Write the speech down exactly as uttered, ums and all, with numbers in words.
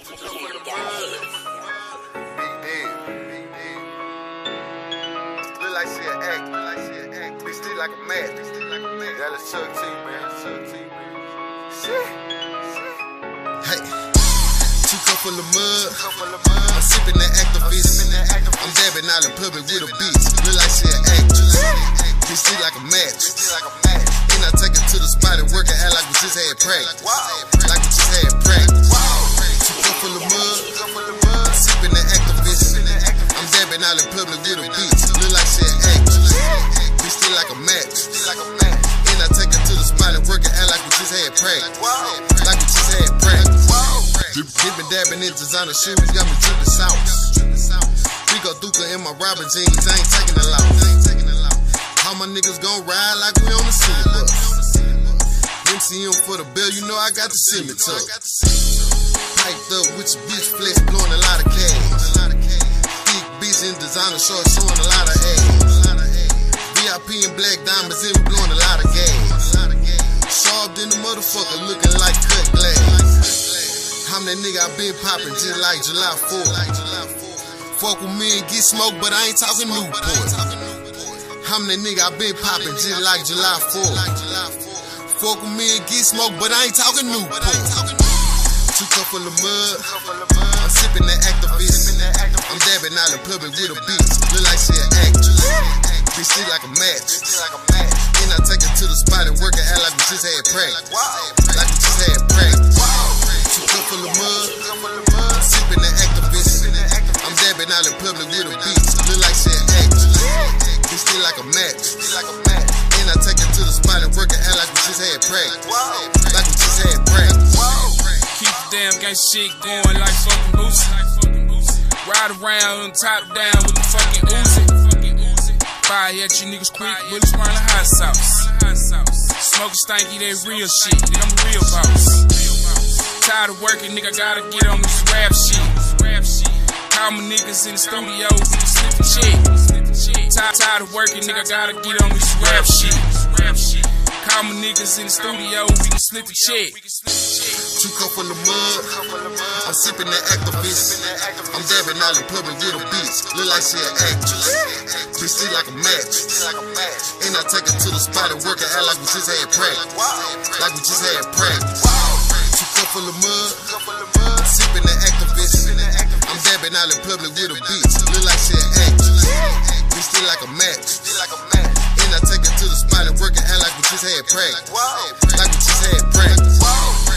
Look like she an act, look like she an act. Bitch, still like a match, bitch, still like a match. That little Chuck T, man, Chuck T, man. Shit, shit. Hey, two cup full of mud. I'm sipping that activist. I'm dabbing out in public with a bitch. Look like she an actress. Bitch, still like a match. Then I take her to the spot and work and act like we just had practice. Like we just had practice. Two cup full of mud. I'm sipping that activist. I'm dabbing out in public with a bitch. Look like she an actress. Bitch, still like a match. Then I take her to the spot and work and act like we just had practice. Like we just had practice. Dippin' dabbing in designer shoes, got me drippin' sauce. Rico Duca in my Robin jeans, I ain't taking a loss. All my niggas gon' ride like we on the city bus. M C M for the bill, you know I got the cement tuck. Piped up with your bitch flex, blowing a lot of cash. Thick bitch in designer shorts, showing a lot of ass. V I P and black diamonds in, blowing a lot of gas. Sharp in the motherfucker, looking like cut glass. I'm that nigga, I been poppin' just like July fourth. Fuck with me and get smoked, but I ain't talking Newport. I'm that nigga, I been poppin' just like July fourth. Fuck with me and get smoked, but I ain't talking Newport. Two cup full of mud. I'm sippin' that activist. I'm dabbing out in public with a bitch. Look like she an actress. Bitch, still like a match. Then I take her to the spot and work and act like we just had practice. Like we just had practice. Two cup full of mud, I'm sipping that activist. I'm dabbing out in public with a bitch. Look like she an actress. Bitch, still like a match. Then I take her to the spot and work and act like we just had practice. Like we just had practice. Keep the damn gang shit going like fucking Boosie. Ride around and top down with the fucking Uzi. Fire at you niggas quick, bullets burn the hot sauce. Smoking stanky, that real shit. Nigga, I'm a real boss. Tired of working, nigga, gotta get on this rap shit. Call my niggas in the studio, we can slip the shit. Tired, tired of working, nigga, gotta get on this rap shit. Call my niggas in the studio, we can slip the shit. Two cup full of mud, I'm sipping that activist. I'm dabbing out in public with a bitch. Look like she an actress. Bitch, still like a match. And I take her to the spot and work and act like we just had practice. Like we just had practice. Two cup full of mud, I'm sipping that activist. I'm dabbing out in public with a bitch. Look like she an actress. Bitch, still like a match. And I take her to the spot and work and act like we just had practice. Like we just had practice.